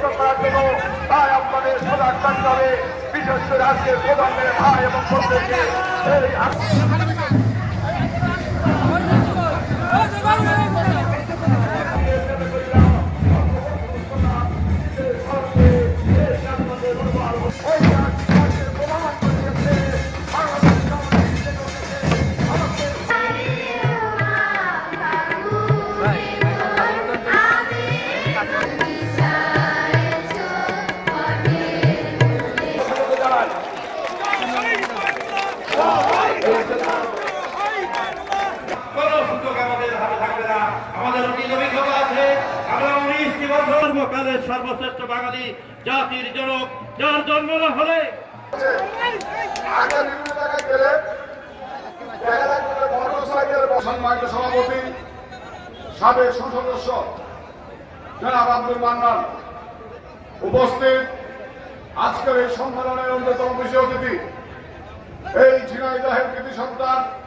প্রতিরোধ করার জন্য। তাই আপনাদের সজাগ থাকতে হবে, বিশেষ করে আজকে প্রধানের ভাই এবং বোনদেরকে এই সর্বকালের সর্বশ্রেষ্ঠ বাঙালি জাতির জনক, যার জন্ম না হলে সম্মানিত সভাপতি সাবেক সদস্য জনাব আব্দুল মান্নান উপস্থিত, আজকের এই সম্মেলনের অন্যতম বিশেষ অতিথি এই ঝিনাইদহের কৃতি সন্তান